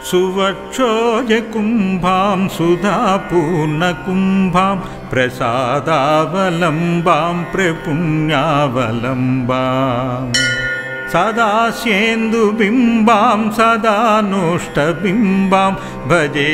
सुवक्षोजकुम्भां सुधापूर्णकुम्भां प्रसादावलम्बां प्रपुण्यावलम्बां सदा सेन्दुबिम्बां सदा नोष्टबिम्बां भजे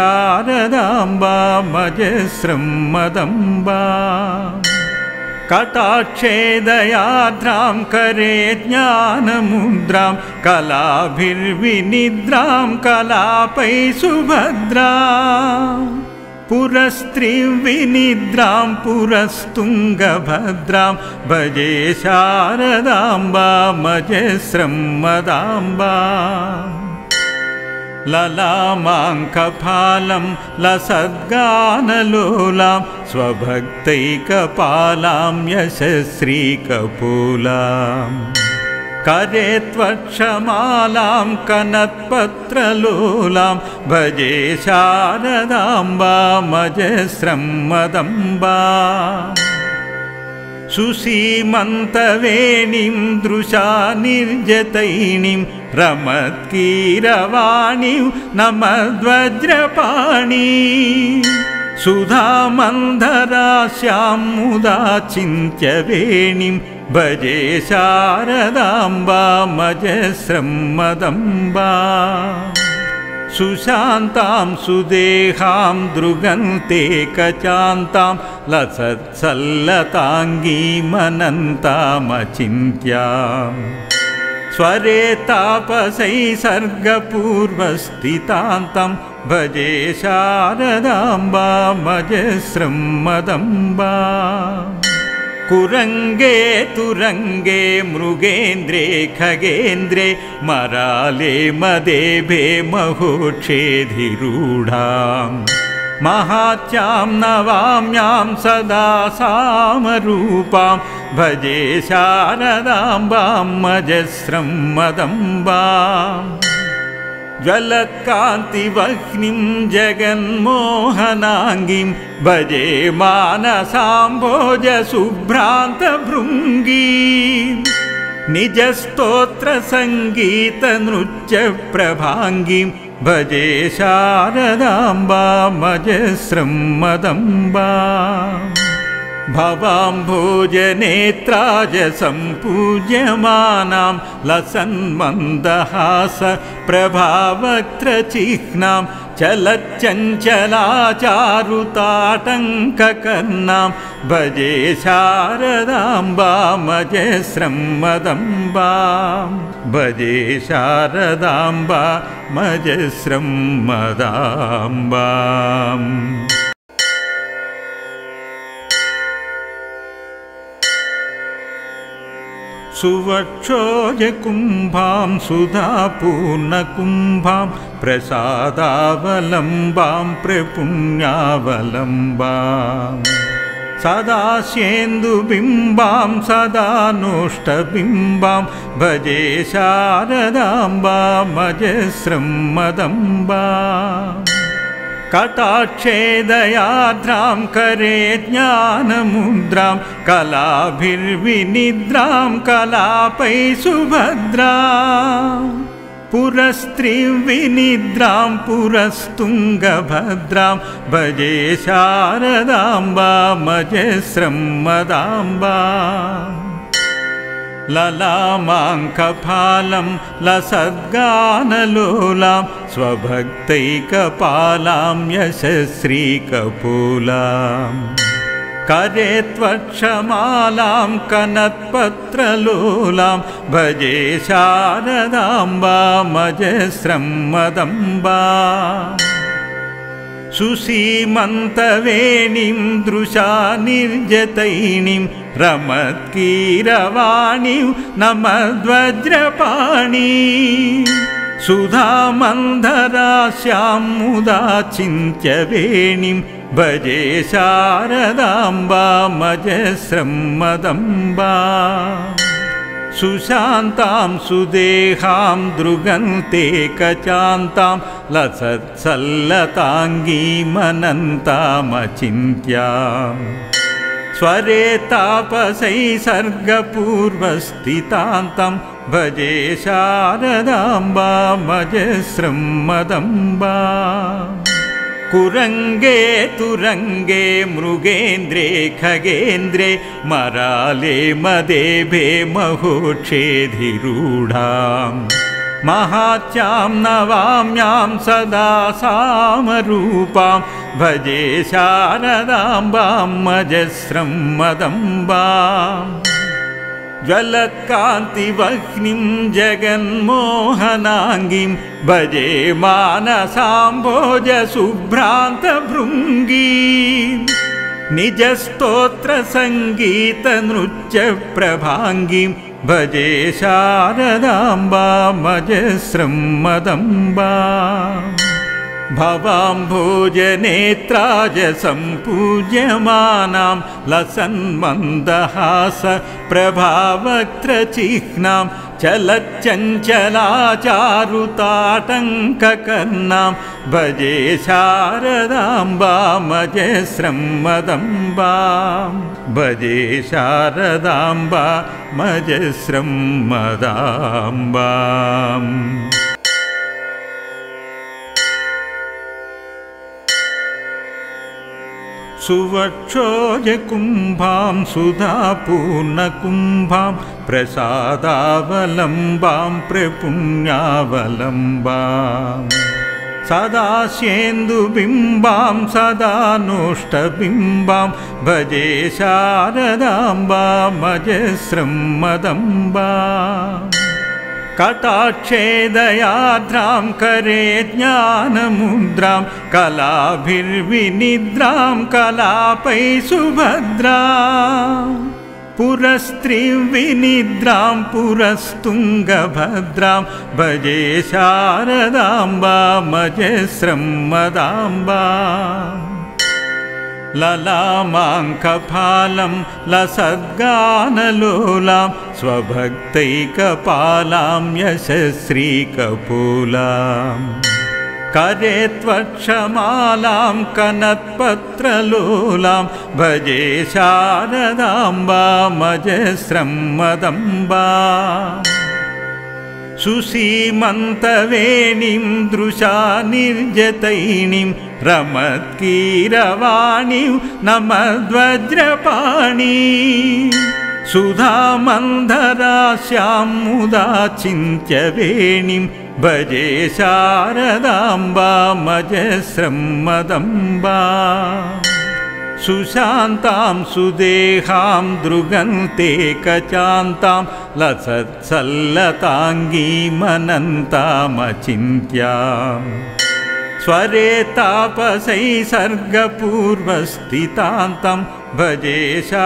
शारदाम्बामजस्रं मदम्बाम् कटाक्षे दयाद्रां करे ज्ञानमुद्रां कलाभिर्विनिद्रां कलापै सुभद्रां पुरस्त्रिविनिद्रां पुरस्तुङ्गभद्रां भजे शारदाम्बामजस्रं मदाम्बाम् ललामाङ्कफालं लसद्गानलोलां स्वभक्तैकपालां यशस्रीकपोलां करे त्वक्षमालां कनत्पत्रलोलां भजे शारदाम्बामजस्रं मदम्बाम् सुसीमन्तवेणीं दृशा निर्जतैणीं रमत्कीरवाणीं नमद्वज्रपाणीं सुधामन्धरास्यां मुदा चिन्त्यवेणीं भजे शारदाम्बामजस्रं मदम्बाम् सुशान्तां सुदेहां दृगन्ते कचान्तां लसत्सल्लताङ्गीमनन्तामचिन्त्यां स्वरे तापसै सर्गपूर्वस्थितान्तं भजे शारदाम्बामजस्रं मदम्बाम् कुरंगे तुरंगे मृगेन्द्रे खगेन्द्रे मराले मदेभे महोक्षेधिरूढां महात्यां नवाम्यां सदा सामरूपां भजे शारदाम्बामजस्रं मदम्बाम् ज्वलत्कान्तिवह्निं जगन्मोहनाङ्गीं भजे मानसाम्भोजशुभ्रान्तभृङ्गीं निजस्तोत्रसङ्गीतनृत्यप्रभाङ्गीं भजे शारदाम्बामजस्रं मदम्बाम् भवाम्भोजनेत्राय सम्पूज्यमानां लसन्मन्दहास प्रभावक्त्रचिह्नां चलच्चञ्चलाचारुताटङ्ककर्णां भजे शारदाम्बामजस्रं मदम्बाम् भजे शारदाम्बामजस्रं मदाम्बाम् सुवक्षोजकुम्भां सुधापूर्णकुम्भां प्रसादावलम्बां प्रपुण्यावलम्बां सदा सेन्दुबिम्बां सदा नोष्टबिम्बां भजे शारदाम्बामजस्रं मदम्बाम् कटाक्षे दयाद्रां करे ज्ञानमुद्रां कलाभिर्विनिद्रां कलापै सुभद्रां पुरस्त्रिविनिद्रां पुरस्तुङ्गभद्रां भजे शारदाम्बामजस्रं मदाम्बाम् ललामाङ्कफालं लसद्गानलोलां स्वभक्तैकपालां यशस्रीकपोलां करे त्वक्षमालां कनत्पत्रलोलां भजे शारदाम्बामजस्रं मदम्बाम् सुसीमन्तवेणीं दृशा निर्जतैणीं रमत्कीरवाणीं नमद्वज्रपाणीं सुधामन्धरास्यां मुदा चिन्त्यवेणीं भजे शारदाम्बामजस्रं मदम्बाम् सुशान्तां सुदेहां दृगन्ते कचान्तां लसत्सल्लताङ्गीमनन्तामचिन्त्यां स्वरे तापसै सर्गपूर्वस्थितान्तं भजे शारदाम्बामजस्रं मदम्बा कुरंगे तुरंगे मृगेन्द्रे खगेन्द्रे मराले मदेभे महोक्षेधिरूढां महात्यां नवाम्यां सदा सामरूपां भजे शारदाम्बामजस्रं मदम्बाम् ज्वलत्कान्तिवह्निं जगन्मोहनाङ्गीं भजे मानसाम्भोजशुभ्रान्तभृङ्गीं निजस्तोत्रसङ्गीतनृत्यप्रभाङ्गीं भजे शारदाम्बामजस्रं मदम्बाम् भवाम्भोजनेत्राजसम्पूज्यमानां लसन्मन्दहास प्रभावक्त्रचिह्नां चलच्चञ्चलाचारुताटङ्ककर्णां भजे शारदाम्बामजस्रं मदम्बाम् भजे शारदाम्बामजस्रं मदाम्बाम् सुवक्षोजकुम्भां सुधापूर्णकुम्भां प्रसादावलम्बां प्रपुण्यावलम्बां सदा स्येन्दुबिम्बां सदा नोष्टबिम्बां भजे शारदाम्बामजस्रं मदम्बाम् कटाक्षे दयाद्रां करे ज्ञानमुद्रां कलाभिर्विनिद्रां कलापै सुभद्रां पुरस्त्रीं विनिद्रां पुरस्तुङ्गभद्रां भजे शारदाम्बामजस्रं मदाम्बाम् ललामाङ्कफालं लसद्गानलोलां स्वभक्तैकपालां यशस्रीकपोलां करे त्वक्षमालां कनत्पत्रलोलां भजे शारदाम्बामजस्रं मदम्बाम् सुसीमन्तवेणीं दृशा निर्जतैणीं रमत्कीरवाणीं नमद्वज्रपाणीं सुधामन्धरास्यां मुदा चिन्त्यवेणीं भजे शारदाम्बामजस्रं मदम्बाम् सुशान्तां सुदेहां दृगन्ते कचान्तां लसत्सल्लताङ्गीमनन्तामचिन्त्याम् स्वरे तापसै सर्गपूर्वस्थितान्तं भजे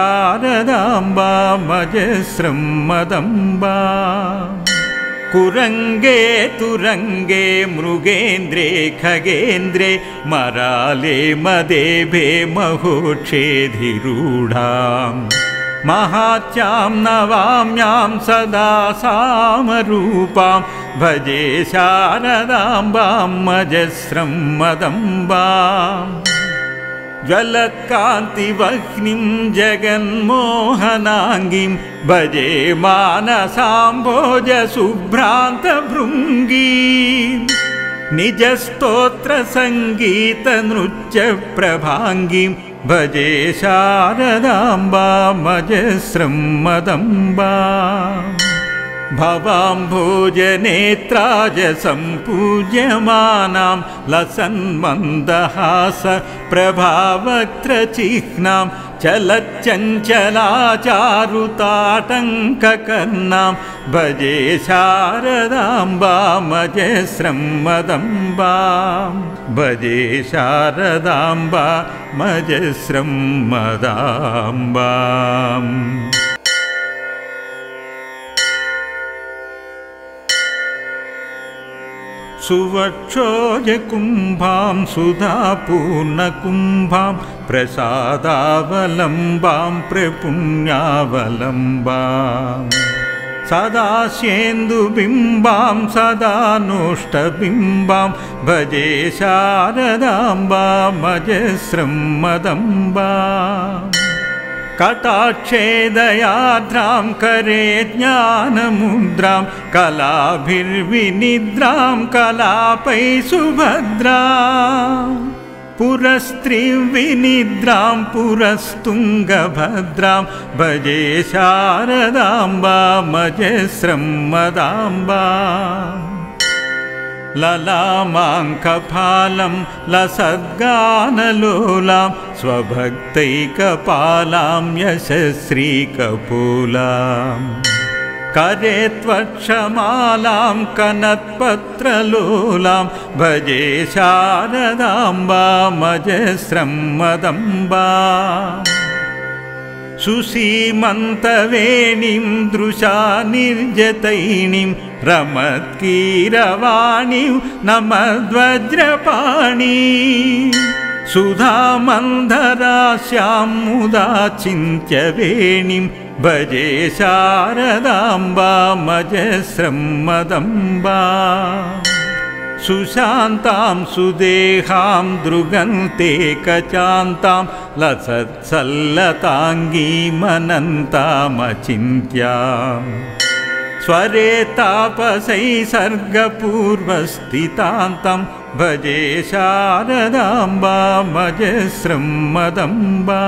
शारदाम्बामजस्रं मदम्बाम् कुरंगे तुरंगे मृगेन्द्रे खगेन्द्रे मराले मदेभे महोक्षेधिरूढां महात्यां नवाम्यां सदा सामरूपां भजे शारदाम्बामजस्रं मदम्बाम् ज्वलत्कान्तिवह्निं जगन्मोहनाङ्गीं भजे मानसाम्भोजशुभ्रान्तभृङ्गीं निजस्तोत्रसङ्गीतनृत्यप्रभाङ्गीं भजे शारदाम्बामजस्रं मदम्बाम् भवाम्भोजनेत्राजसम्पूज्यमानां लसन्मन्दहास प्रभावक्त्रचिह्नां चलच्चञ्चलाचारुताटङ्ककर्णां भजे शारदाम्बामजस्रं मदम्बाम् भजे शारदाम्बामजस्रं मदाम्बाम् सुवक्षोजकुम्भां सुधापूर्णकुम्भां प्रसादावलम्बां प्रपुण्यावलम्बां सदा स्येन्दुबिम्बां सदा नोष्टबिम्बां भजे शारदाम्बामजस्रं मदम्बाम् कटाक्षे दयार्द्रां करे ज्ञानमुद्रां कलाभिर्विनिद्रां कलापै सुभद्रां पुरस्त्रिविनिद्रां पुरस्तुङ्गभद्रां भजे शारदाम्बामजस्रं मदाम्बा ललामाङ्कफालं लसद्गानलोलां स्वभक्तैकपालां यशस्रीकपोलां करे त्वक्षमालां कनत्पत्रलोलां भजे शारदाम्बामजस्रं मदम्बा सुसीमन्तवेणीं दृशानिर्जतैणीं रमत्कीरवाणीं नमद्वज्रपाणीं सुधामन्धरास्यां मुदा चिन्त्यवेणीं भजे शारदाम्बामजस्रं मदम्बा सुशान्तां सुदेहां दृगन्ते कचान्तां लसत्सल्लताङ्गीमनन्तामचिन्त्यां स्वरे तापसैसर्गपूर्वस्थितान्तं भजे शारदाम्बामजस्रं मदम्बा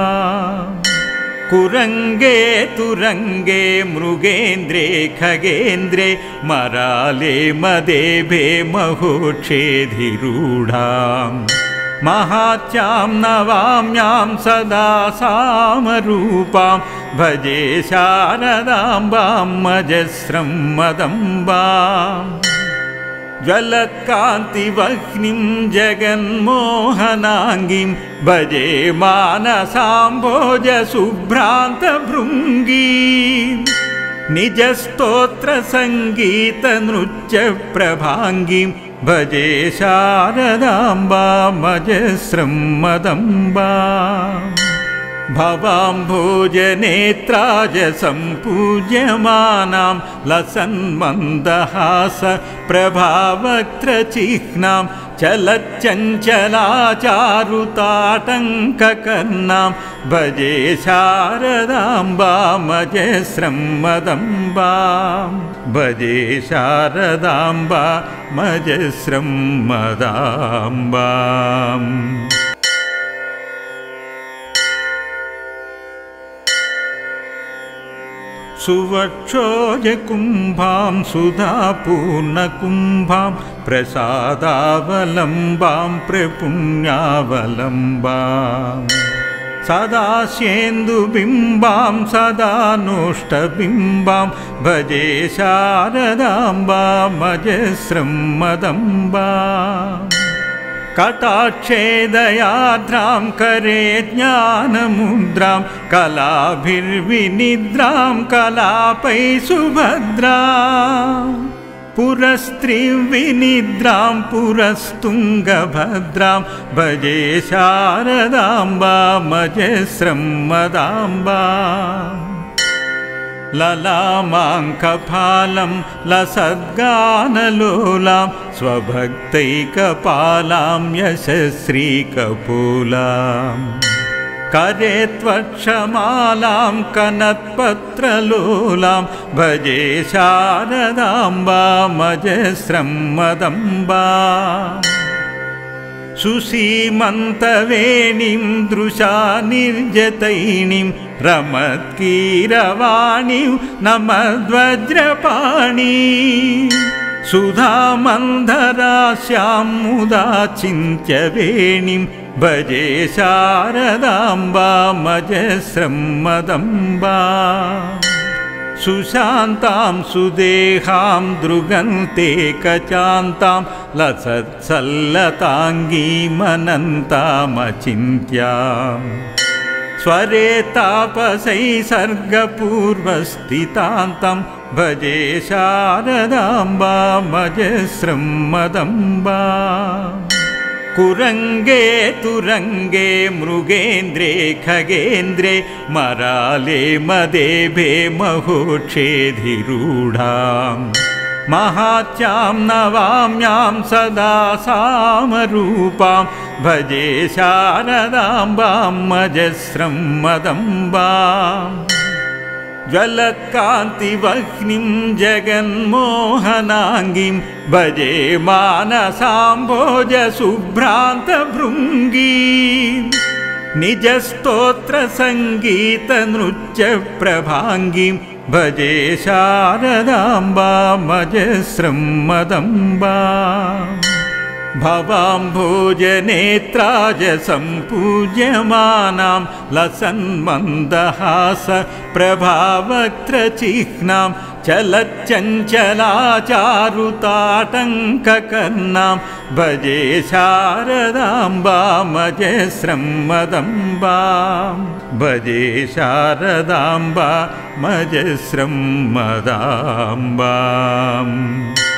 कुरंगे तुरंगे मृगेन्द्रे खगेन्द्रे मराले मदेभे महोक्षेधिरूढां महात्यां नवाम्यां सदा सामरूपां भजे शारदाम्बामजस्रं मदम्बां ज्वलत्कान्तिवह्निं जगन्मोहनाङ्गीं भजे मानसाम्भोजशुभ्रान्तभृङ्गीं निजस्तोत्रसङ्गीतनृत्यप्रभाङ्गीं भजे शारदाम्बामजस्रं मदम्बा भवाम्भोजनेत्राज सम्पूज्यमानां लसन्मन्दहास प्रभावक्त्रचिह्नां चलच्चञ्चलाचारुताटङ्ककर्णां भजे शारदाम्बामजस्रं मदम्बा भजे शारदाम्बामजस्रं मदाम्बा सुवक्षोजकुम्भां सुधापूर्णकुम्भां प्रसादावलम्बां प्रपुण्यावलम्बां सदास्येन्दुबिम्बां सदा नोष्टबिम्बां भजे शारदाम्बामजस्रं मदम्बा कटाक्षे दयार्द्रां करे ज्ञानमुद्रां कलाभिर्विनिद्रां कलापै सुभद्रां पुरस्त्रिविनिद्रां पुरस्तुङ्गभद्रां भजे शारदाम्बामजस्रं मदाम्बा ललामाङ्कफालं लसद्गानलोलां स्वभक्तैकपालां यशस्रीकपोलां करे त्वक्षमालां कनत्पत्रलोलां भजे शारदाम्बामजस्रं मदम्बा सुसीमन्तवेणीं दृशानिर्जतैणीं रमत्कीरवाणीं नमद्वज्रपाणीं सुधामन्धरास्यां मुदा चिन्त्यवेणीं भजे शारदाम्बामजस्रं मदम्बा सुशान्तां सुदेहां दृगन्ते कचान्तां लसत्सल्लताङ्गीमनन्तामचिन्त्यां स्वरे तापसैसर्गपूर्वस्थितान्तं भजे शारदाम्बामजस्रं मदम्बा कुरंगे तुरंगे मृगेन्द्रे खगेन्द्रे मराले मदेभे महोक्षेधिरूढां महात्यां नवाम्यां सदा सामरूपां भजे शारदाम्बां मजस्रं मदम्बाम् ज्वलत्कान्तिवह्निं जगन्मोहनाङ्गीं भजे मानसाम्भोजशुभ्रान्तभृङ्गीम् निजस्तोत्रसङ्गीतनृत्यप्रभाङ्गीं भजे शारदाम्बामजस्रं मदम्बाम् भवाम्भोजनेत्राय सम्पूज्यमानां लसन्मन्दहास प्रभावक्त्रचिह्नां चलच्चञ्चलाचारुताटङ्ककर्णां भजे शारदाम्बामजस्रं मदम्बाम् भजे शारदाम्बामजस्रं मदाम्बाम्।